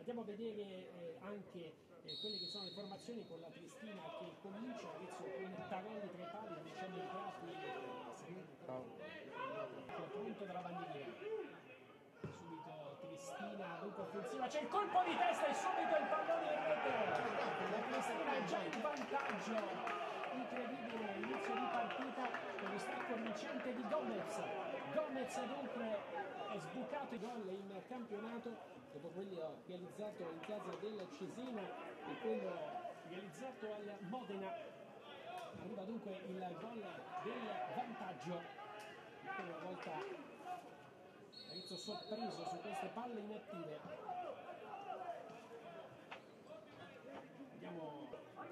Andiamo a vedere anche quelle che sono le formazioni con la Triestina che comincia adesso con Tarelli tra i pali, Luciano Entrati, pronto dalla bandierina. Subito Triestina, dunque offensiva, c'è il colpo di testa e subito il pallone in rete. La Triestina è già in vantaggio. Incredibile inizio di partita con lo stacco vincente di Gomez. Gomez dunque è sbucato i gol in campionato dopo quello realizzato in casa del Cesena e quello realizzato al Modena. Arriva dunque il gol del vantaggio. Ancora una volta Arezzo sorpreso su queste palle inattive. Vediamo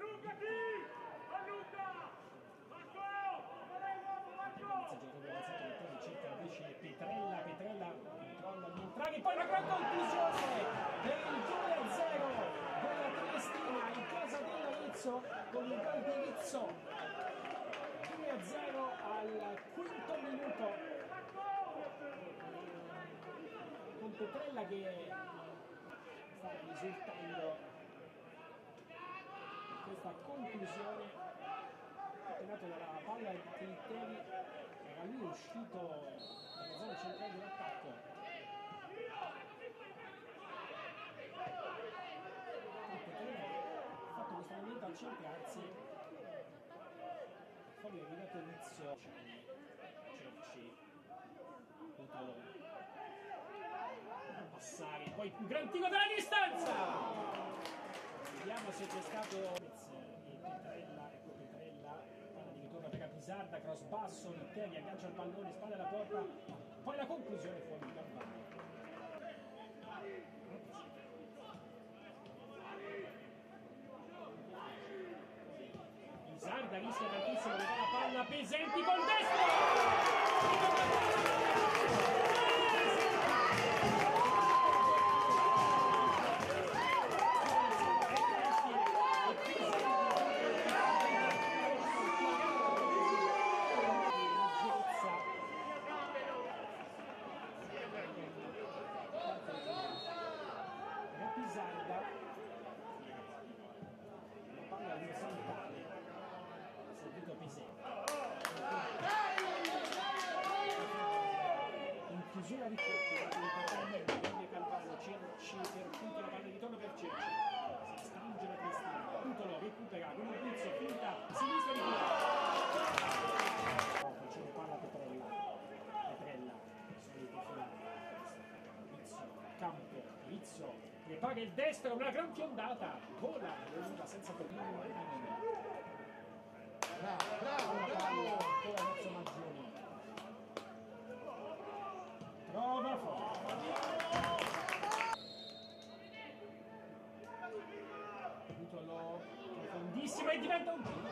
cerca invece Petrella controlla di entrare, poi la gran conclusione per il 2-0 della Triestina in casa dell'Arezzo con il gol di Rizzo. 2-0 al quinto minuto con Petrella che sta risultando questa conclusione ottenuta dalla palla di Teri. Era lui uscito dalla zona centrale dell'attacco. Petrella ha fatto questo movimento al centrarsi, poi è arrivato Rizzo, Cerci, a passare, poi un gran tiro dalla distanza. Vediamo se c'è stato Petrella, ecco Petrella, palla di ritorno per Pisarda, cross basso, Litteri aggancia il pallone, spalle alla porta, poi la conclusione fuori di Carvalho. Pisarda rischia tantissimo di dare la palla, Pesenti col destro! In chiusura di Cerci, Cerci per punto la palla di ritorno per Cerci, si stringe la Triestina, punto lo recupera con un pizzo, finta sinistra di facendo palla Petrella, solito finale, Rizzo, campo, Rizzo prepara il destro, una gran fiondata, vola, senza problemi. Bravo, ancora Mazzo Maggioni. Prova fuori. Butolo profondissimo e diventa un tiro.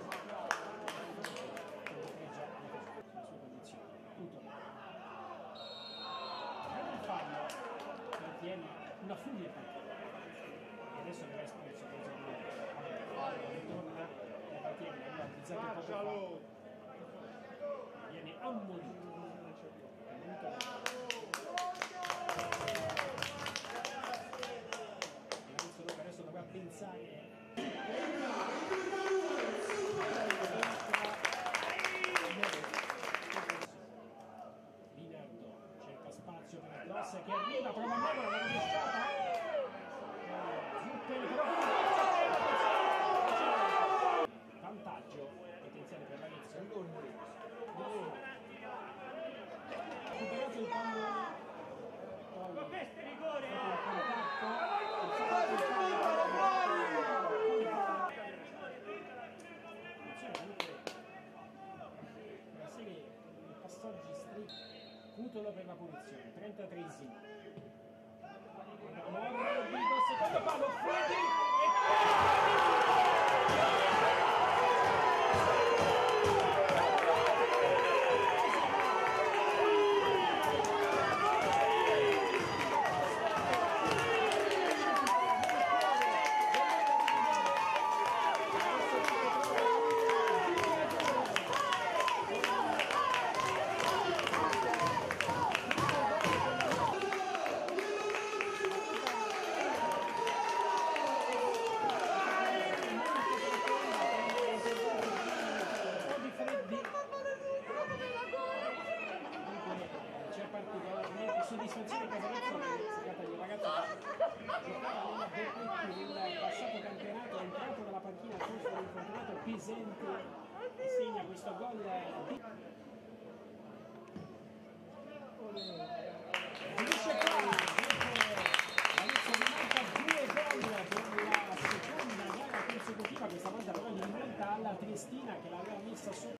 La sua condizione. Butolo. Il fallo mantiene una furia. E adesso verrà espulso. Ritorna. Viene ammonito. Adesso dovrà pensare. Linardo cerca spazio per la cross che arriva, prova a muovere la rovesciata. Zupperi però vantaggio potenziale per l'Arezzo. Recuperato il pallone, poi questo rigore, una serie di passaggi stretti. Cutolo per la punizione, 33esimo. Secondo palo, Freddy attenzione Casamazzone, il ragazzo giocava nella Berretti nel passato campionato, è entrato dalla panchina contro l'infortunato Pisenti e segna questo gol finisce qua, Valencia rimanca 2 gol per la seconda gara consecutiva, questa volta però di rimonta alla Triestina che l'aveva messa sotto